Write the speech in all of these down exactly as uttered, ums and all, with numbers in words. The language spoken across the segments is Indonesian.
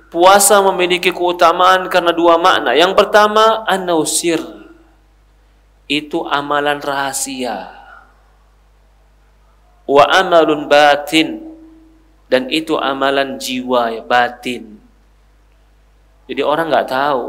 puasa memiliki keutamaan karena dua makna. Yang pertama, an-nausir, itu amalan rahasia. Wa amalun batin, dan itu amalan jiwa, ya, batin. Jadi orang nggak tahu.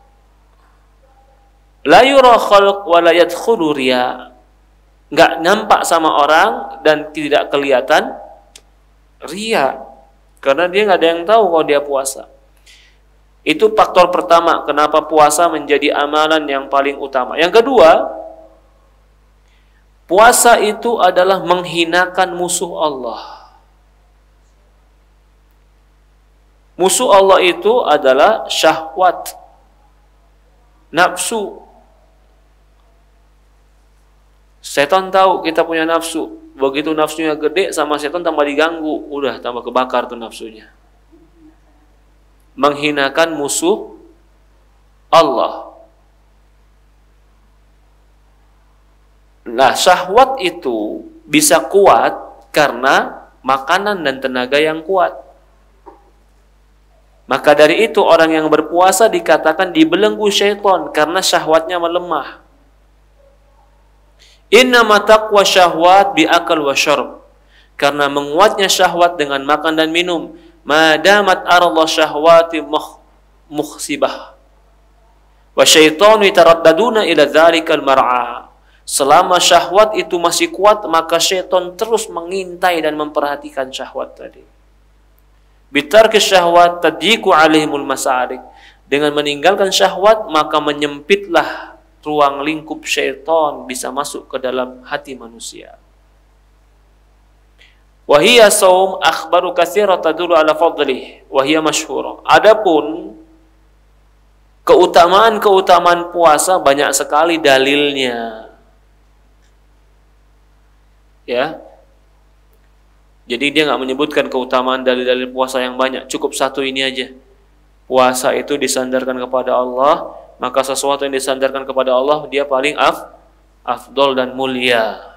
La yura khalq wa la yadkhulu riya, nggak nampak sama orang dan tidak kelihatan riya, karena dia nggak ada yang tahu kalau dia puasa. Itu faktor pertama kenapa puasa menjadi amalan yang paling utama. Yang kedua, puasa itu adalah menghinakan musuh Allah. Musuh Allah itu adalah syahwat, nafsu. Setan tahu kita punya nafsu. Begitu nafsunya gede, sama setan tambah diganggu, udah tambah kebakar tuh nafsunya. Menghinakan musuh Allah. Nah, syahwat itu bisa kuat karena makanan dan tenaga yang kuat. Maka dari itu orang yang berpuasa dikatakan dibelenggu syaitan karena syahwatnya melemah. Innama taqwa syahwat bi'akal wa syarb, karena menguatnya syahwat dengan makan dan minum. Madamat arallah syahwati mukhsibah wa syaitanu yataraddaduna ila dzalikal mar'a. Selama syahwat itu masih kuat, maka syaitan terus mengintai dan memperhatikan syahwat tadi. Bitarki syahwat tadyiqu alaihimul masarik, dengan meninggalkan syahwat maka menyempitlah ruang lingkup syaitan bisa masuk ke dalam hati manusia. Wahiyya saum akhbaru katsira tadullu ala fadlih wahiyya masyhura. Adapun keutamaan-keutamaan puasa banyak sekali dalilnya. Ya. Jadi dia nggak menyebutkan keutamaan dalil-dalil puasa yang banyak, cukup satu ini aja. Puasa itu disandarkan kepada Allah, maka sesuatu yang disandarkan kepada Allah dia paling af, afdol dan mulia.